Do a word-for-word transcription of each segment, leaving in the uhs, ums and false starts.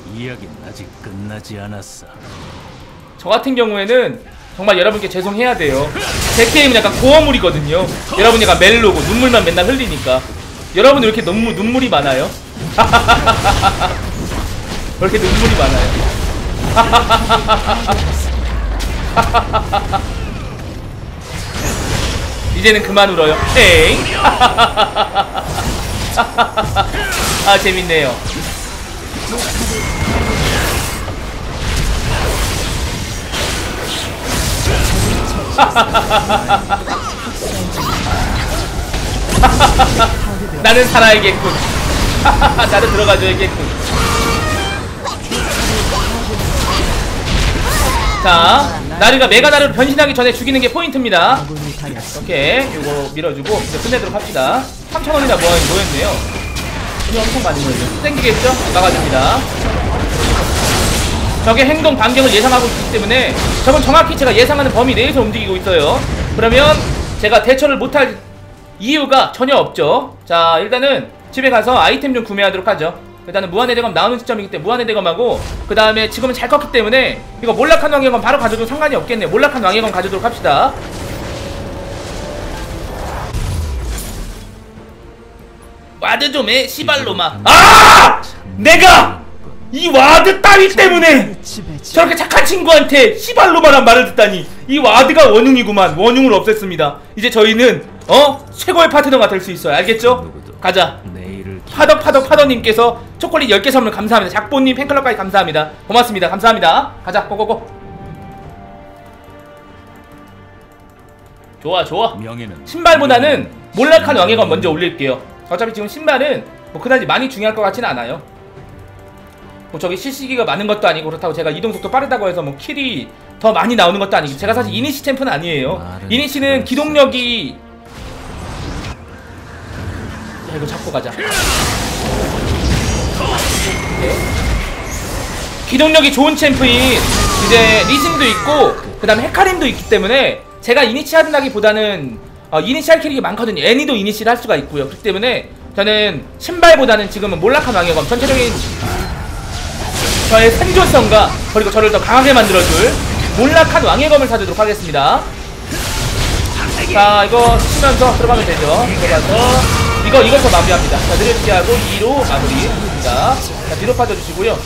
이야기는 아직 끝나지 않았어. 저 같은 경우에는 정말 여러분께 죄송해야 돼요. 제 게임은 약간 고어물이거든요. 여러분이 약간 멜로고 눈물만 맨날 흘리니까. 여러분 왜 이렇게 눈물, 눈물이 많아요? 왜 이렇게 눈물이 많아요? 이제는 그만 울어요. 에잉. 아 재밌네요. 나는 살아야겠군. 나도 들어가줘야겠군. 자, 나르가 메가나르로 변신하기 전에 죽이는 게 포인트입니다. 오케이, 이거 밀어주고 이제 끝내도록 합시다. 삼천 원이나 모아, 모였네요. 돈이 엄청 많이 모였네요. 땡기겠죠? 막아줍니다. 적의 행동 반경을 예상하고 있기 때문에 적은 정확히 제가 예상하는 범위 내에서 움직이고 있어요. 그러면 제가 대처를 못할 이유가 전혀 없죠. 자, 일단은 집에 가서 아이템 좀 구매하도록 하죠. 일단은 무한의 대검 나오는 시점이기 때문에 무한의 대검하고, 그 다음에 지금은 잘 컸기 때문에 이거 몰락한 왕의검 바로 가져도 상관이 없겠네요. 몰락한 왕의검 가져도록 합시다. 와드 좀해 시발로마. 아! 내가 이 와드 따위 때문에 저렇게 착한 친구한테 시발로마란 말을 듣다니. 이 와드가 원흉이구만. 원흉을 없앴습니다. 이제 저희는 어? 최고의 파트너가 될 수 있어요. 알겠죠? 가자. 파덕 파덕 파덕님께서 초콜릿 열 개 선물 감사합니다. 작보님 팬클럽까지 감사합니다. 고맙습니다. 감사합니다. 가자. 고고고. 좋아 좋아. 신발보다는 몰락한 왕의검 먼저 올릴게요. 어차피 지금 신발은 뭐 그다지 많이 중요할 것 같지는 않아요. 뭐 저기 실시기가 많은 것도 아니고, 그렇다고 제가 이동속도 빠르다고 해서 뭐 킬이 더 많이 나오는 것도 아니고, 제가 사실 이니시 챔프는 아니에요. 이니시는 기동력이, 야, 이거 잡고 가자. 네. 기동력이 좋은 챔프인 이제 리신도 있고 그 다음에 헤카림도 있기 때문에 제가 이니시 한다기보다는 어, 이니시 할 캐릭이 많거든요. 애니도 이니시를 할 수가 있고요. 그렇기 때문에 저는 신발보다는 지금은 몰락한 왕의검, 전체적인 저의 생존성과 그리고 저를 더 강하게 만들어줄 몰락한 왕의검을 사주도록 하겠습니다. 자, 이거 치면서 들어가면 되죠. 들어가서 이거 이것서 마무리합니다. 자, 느려지게 하고 이로 마무리합니다. 자, 뒤로 빠져주시고요.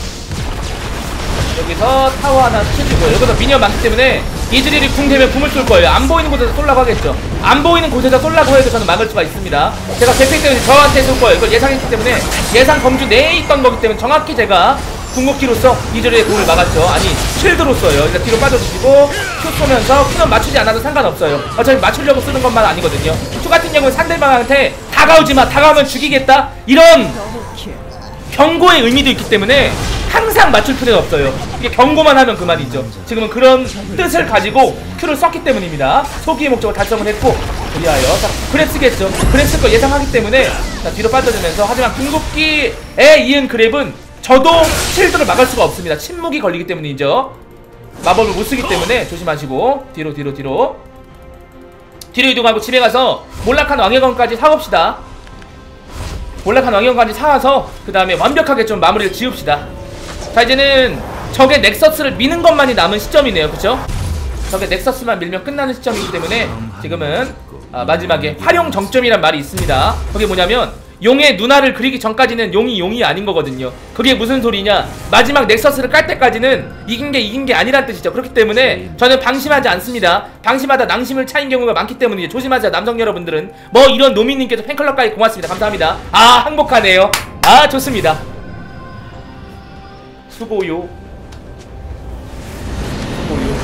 여기서 타워 하나 쳐주고요. 여기서 미니언 많기 때문에 이즈리얼이 궁 되면 궁을 쏠 거예요. 안 보이는 곳에서 쏠라고 하겠죠. 안 보이는 곳에서 쏠라고 해도 저는 막을 수가 있습니다. 제가 백팩 때문에 저한테 쏠 거예요. 이걸 예상했기 때문에, 예상 범주 내에 있던 거기 때문에 정확히 제가 궁극기로서 이즈리얼의 궁을 막았죠. 아니, 쉴드로써요. 일단 뒤로 빠져주시고 큐 쏘면서 큐는 맞추지 않아도 상관없어요. 어차피 맞추려고 쓰는 것만 아니거든요. 큐 같은 경우는 상대방한테 다가오지마, 다가오면 죽이겠다, 이런 경고의 의미도 있기 때문에 항상 맞출 필요는 없어요. 이게 경고만 하면 그만이죠. 지금은 그런 뜻을 가지고 큐를 썼기 때문입니다. 소기의 목적을 달성을 했고, 그리하여 자, 그랩 쓰겠죠. 그랩 쓸 거 예상하기 때문에 자, 뒤로 빠져주면서, 하지만 궁극기에 이은 그랩은 저도 실드를 막을 수가 없습니다. 침묵이 걸리기 때문이죠. 마법을 못 쓰기 때문에 조심하시고 뒤로 뒤로 뒤로 뒤로 이동하고 집에 가서 몰락한 왕의검까지 사옵시다. 몰락한 왕의검까지 사와서 그 다음에 완벽하게 좀 마무리를 지읍시다. 자, 이제는 적의 넥서스를 미는 것만이 남은 시점이네요. 그쵸? 적의 넥서스만 밀면 끝나는 시점이기 때문에 지금은 아, 마지막에 활용 정점이란 말이 있습니다. 그게 뭐냐면 용의 누나를 그리기 전까지는 용이 용이 아닌 거거든요. 그게 무슨 소리냐, 마지막 넥서스를 깔 때까지는 이긴 게 이긴 게 아니란 뜻이죠. 그렇기 때문에 저는 방심하지 않습니다. 방심하다 낭심을 차인 경우가 많기 때문에 조심하세요. 남성 여러분들은. 뭐 이런 노미님께서 팬클럽까지 고맙습니다. 감사합니다. 아, 행복하네요. 아, 좋습니다. 수고요. 수고요.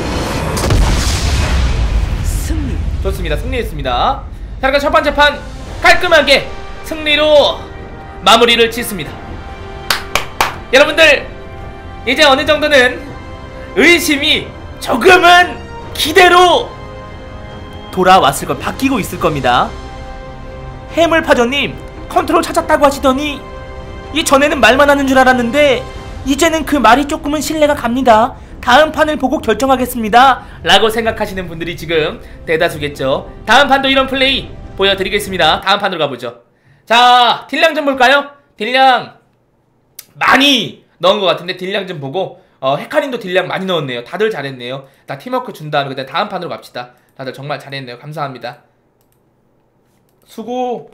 승리. 좋습니다. 승리했습니다. 자, 그러니까 첫 번째 판 깔끔하게 승리로 마무리를 짓습니다. 여러분들, 이제 어느 정도는 의심이 조금은 기대로 돌아왔을 걸, 바뀌고 있을 겁니다. 해물파전님 컨트롤 찾았다고 하시더니 이전에는 말만 하는 줄 알았는데 이제는 그 말이 조금은 신뢰가 갑니다. 다음 판을 보고 결정하겠습니다 라고 생각하시는 분들이 지금 대다수겠죠. 다음 판도 이런 플레이 보여드리겠습니다. 다음 판으로 가보죠. 자, 딜량 좀 볼까요? 딜량 많이 넣은 것 같은데 딜량 좀 보고 어, 헤카림도 딜량 많이 넣었네요. 다들 잘했네요. 다 팀워크 준 다음에 그다음 다음 판으로 갑시다. 다들 정말 잘했네요. 감사합니다. 수고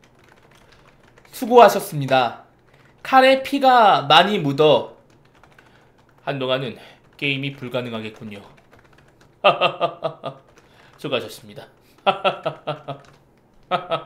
수고하셨습니다. 칼에 피가 많이 묻어 한동안은 게임이 불가능하겠군요. 수고하셨습니다.